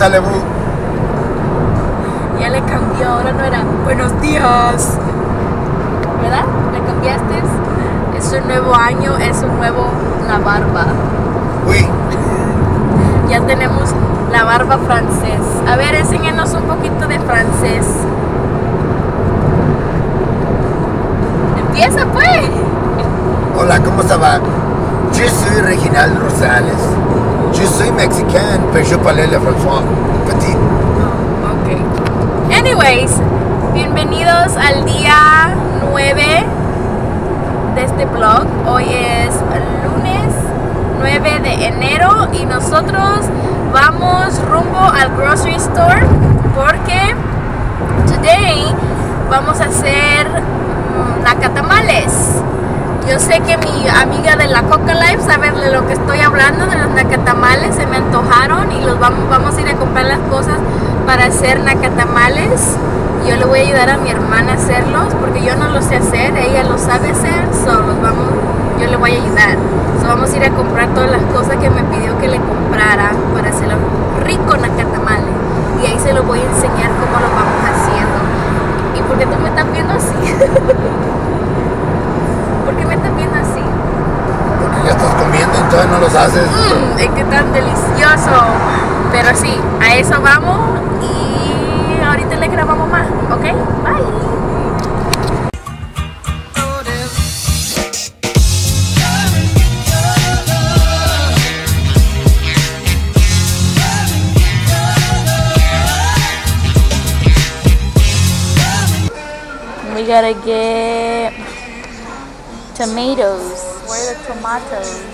Pregúntale, bro. Ya le cambió, ahora no era buenos días. ¿Verdad? ¿Le cambiaste? Es un nuevo año, es un nuevo la barba. Uy. Ya tenemos la barba francés. A ver, enséñanos un poquito de francés. Empieza pues. Hola, ¿cómo ça va? Je suis Reginald Rosales. Je suis mexicain, pero je parle le français. Petit. Ok. Anyways, bienvenidos al día 9 de este vlog. Hoy es lunes 9 de enero y nosotros vamos rumbo al grocery store porque today vamos a hacer nacatamales. Yo sé que mi amiga de la Coca Life sabe de lo que estoy hablando, de los nacatamales. Se me antojaron y los vamos a ir a comprar las cosas para hacer nacatamales. Yo le voy a ayudar a mi hermana a hacerlos porque yo no lo sé hacer, ella lo sabe hacer, yo le voy a ayudar. Vamos a ir a comprar todas las cosas que me pidió que le comprara para hacer los ricos nacatamales. Y ahí se los voy a enseñar cómo lo vamos haciendo. ¿Y por qué tú me estás viendo así? ¿Por qué me estás viendo así? Porque ya estás comiendo y todavía no los haces. Es que tan delicioso. Pero sí, a eso vamos y ahorita le grabamos más, ¿ok? Bye. We gotta get tomatoes. Where are the tomatoes?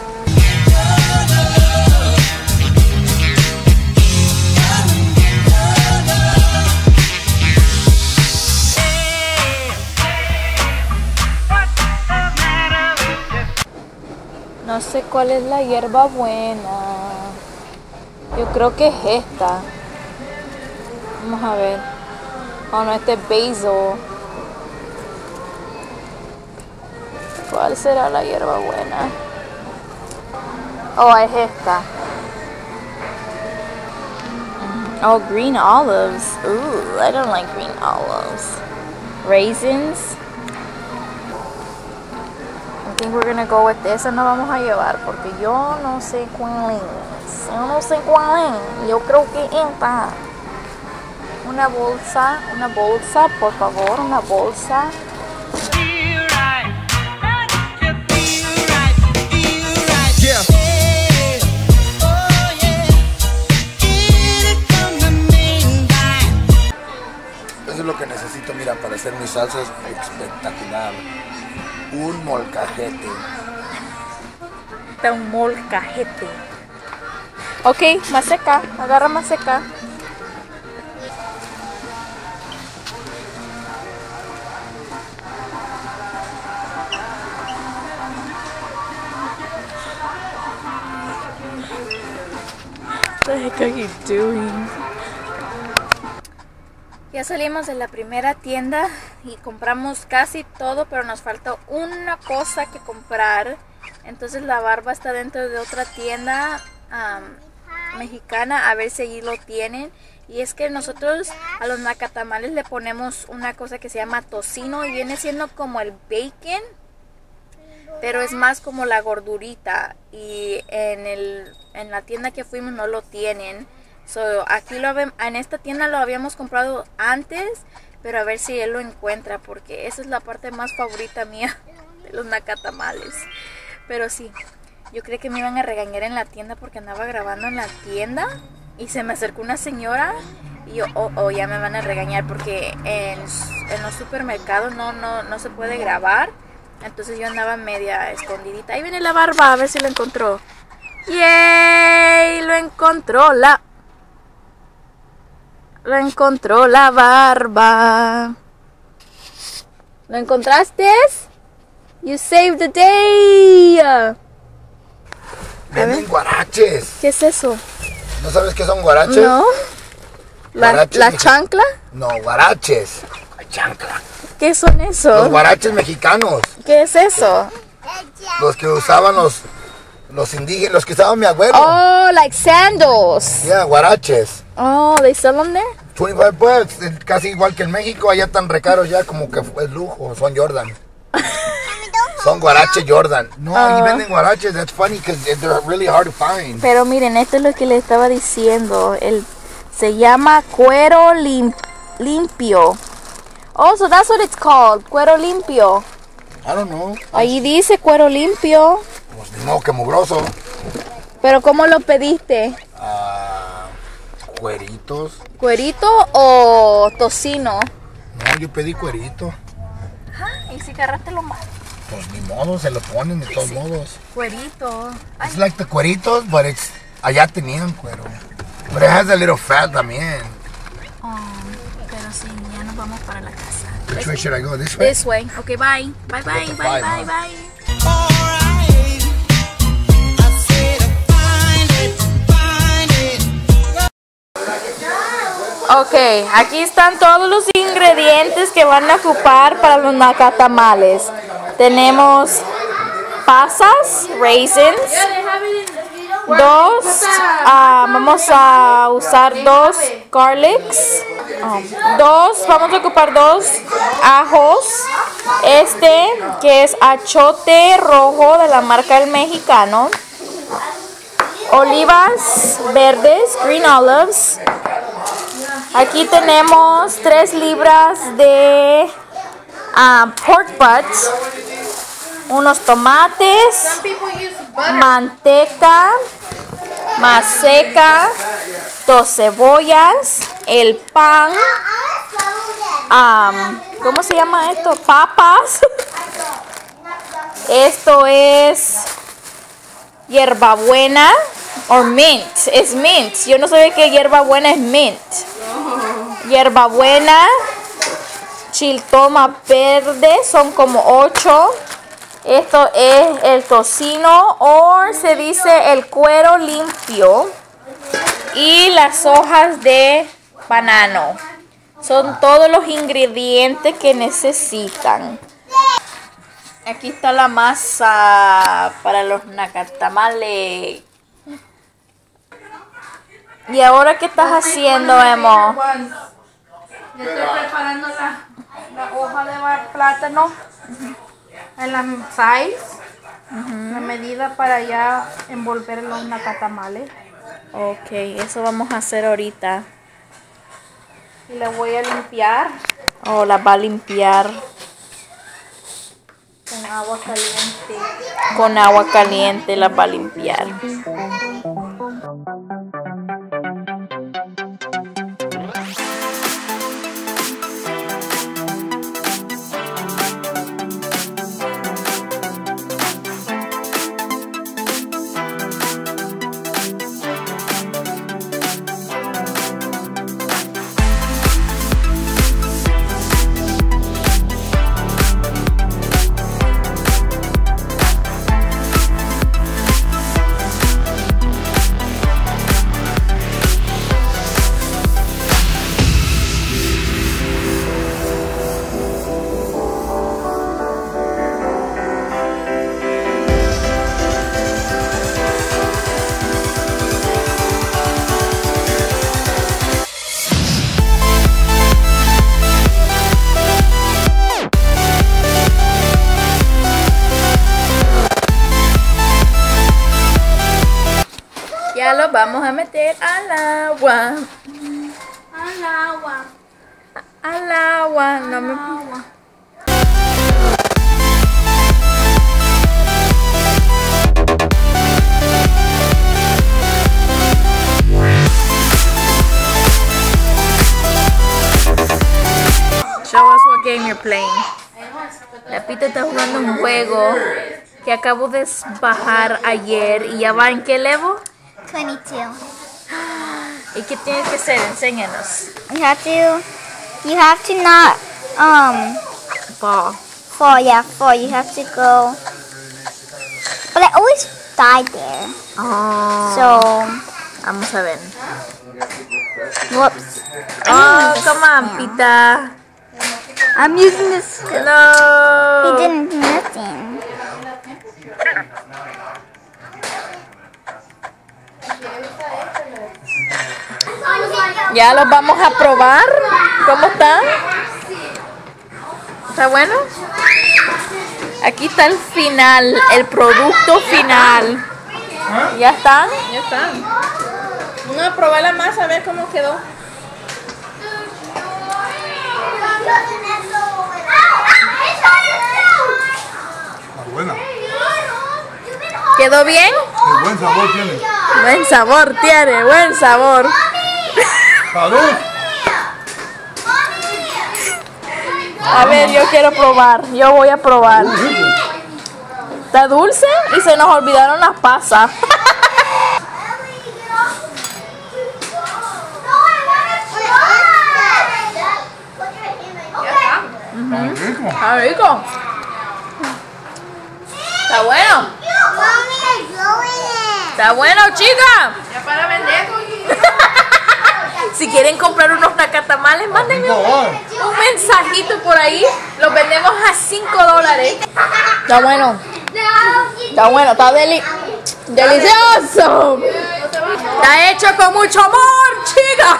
No sé cuál es la hierba buena. Yo creo que es esta. Vamos a ver. Oh no, este es basil. ¿Cuál será la hierba buena? Oh, es esta. Oh, green olives. Ooh, I don't like green olives. Raisins. I think we're gonna go with this. Esa no vamos a llevar porque yo no sé cuál es. Yo no sé cuál es. Yo creo que esta. Una bolsa, por favor, una bolsa. Eso es lo que necesito, mira, para hacer mis salsas espectacular. Un molcajete. Está un molcajete. Ok, maseca, agarra maseca. What the heck are you doing? Ya salimos de la primera tienda y compramos casi todo, pero nos faltó una cosa que comprar. Entonces la barba está dentro de otra tienda mexicana, a ver si allí lo tienen. Y es que nosotros a los nacatamales le ponemos una cosa que se llama tocino y viene siendo como el bacon, pero es más como la gordurita. Y en la tienda que fuimos no lo tienen. Aquí en esta tienda lo habíamos comprado antes, pero a ver si él lo encuentra, porque esa es la parte más favorita mía de los nacatamales. Pero sí, yo creí que me iban a regañar en la tienda porque andaba grabando en la tienda y se me acercó una señora y yo, ya me van a regañar porque en los supermercados no se puede grabar. Entonces yo andaba media escondidita. Ahí viene la barba, a ver si lo encontró. ¡Yay! Lo encontró la barba. ¿Lo encontraste? You saved the day. Venden guaraches. ¿Qué es eso? ¿No sabes qué son guaraches? No. ¿La chancla? No, guaraches. La chancla. ¿Qué son esos? Los guaraches mexicanos. ¿Qué es eso? Los que usaban Los indígenas, los que usaban mi abuelo. Oh, like sandals. Yeah, guaraches. Oh, they sell them there? 25 bucks, casi igual que en México, allá tan recaros ya como que es lujo, son Jordan. Son guaraches Jordan. No, ahí venden guaraches, that's funny because they're really hard to find. Pero miren, esto es lo que le estaba diciendo. Se llama cuero limpio. Oh, so that's what it's called, cuero limpio. I don't know. Ahí dice cuero limpio. Pues ni modo que mugroso. Pero ¿cómo lo pediste? Cueritos. ¿Cuerito o tocino? No, yo pedí cuerito. ¿Y si agarraste lo malo? Pues ni modo, se lo ponen de todos modos. Cuerito. It's like the cueritos, but it's... Allá tenían cuero. But it has a little fat también. Oh, pero sí, ya nos vamos para la casa. Which way should I go? This way? This way. Okay, bye. Bye, bye, Get the bye, five, bye, huh? bye. Ok, aquí están todos los ingredientes que van a ocupar para los nacatamales. Tenemos pasas, raisins, vamos a usar 2 garlics, vamos a ocupar 2 ajos, que es achote rojo de la marca El Mexicano, olivas verdes, green olives. Aquí tenemos 3 libras de pork butts, unos tomates, manteca, maseca, 2 cebollas, el pan, ¿cómo se llama esto? Papas. Esto es hierbabuena o mint, es mint. Yo no sabía que hierbabuena es mint. Hierbabuena, chiltoma verde, son como 8. Esto es el tocino o se dice el cuero limpio. Y las hojas de banano. Son todos los ingredientes que necesitan. Aquí está la masa para los nacatamales. ¿Y ahora qué estás haciendo, Emo? Yo estoy preparando la hoja de plátano en la size, la medida para ya envolver en los nacatamales. Ok, eso vamos a hacer ahorita. Y la voy a limpiar Oh, la va a limpiar con agua caliente. con agua caliente, la va a limpiar. Ya lo vamos a meter al agua. Al agua. Al agua. No me... Agua. Show us what game you're playing. La Pita está jugando un juego que acabo de bajar ayer y ya va en qué level. 22. ¿Y qué tiene que ser? Enséñanos. You have to not Ball. fall. You have to go. But I always die there. Oh. So Vamos a ver. whoops. Oh, come on, Pita. I'm using this. He No. didn't do nothing. Ya los vamos a probar. ¿Cómo están? ¿Está bueno? Aquí está el final, el producto final. ¿Ya están? Ya están. Vamos a probar la masa a ver cómo quedó. Buena. ¿Quedó bien? Buen sabor tiene. Buen sabor tiene, buen sabor. ¡Salud! A ver, yo quiero probar. Yo voy a probar. Está dulce y se nos olvidaron las pasas. Está rico. Está bueno. Está bueno, chica. Ya para vender. Si quieren comprar unos nacatamales, mándenme un mensajito por ahí. Los vendemos a $5. Está bueno. Está bueno, está delicioso. Está hecho con mucho amor, chica.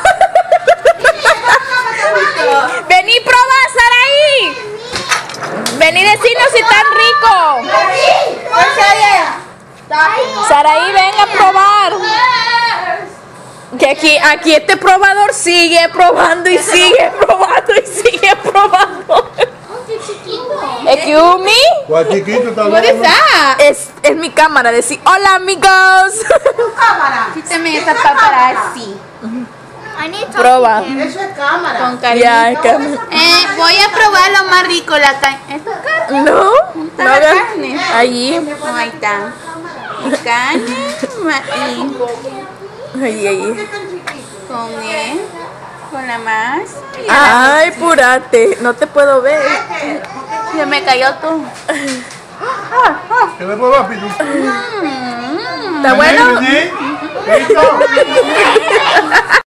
Vení, probá, Saraí. Vení, decirnos si están ricos. Saraí, ven a probar. Que aquí este probador sigue probando y sigue probando y sigue probando. Excuse me. ¿Cuál chiquito está What is that? Es mi cámara, decir hola amigos. Tu cámara. Quítame esta paparazzi. Proba. Eso es cámara. Con cariño. Ya, es cámara. Voy a probar lo más rico, la carne. ¿Esto es carne? No, ¿Está no la hagas- carne? Allí. Ahí está. Carne Ahí. con la más. Ay, purate, no te puedo ver. Se me cayó todo. ¿Qué le puedo rápido? ¿Está bueno? ¿Qué hizo?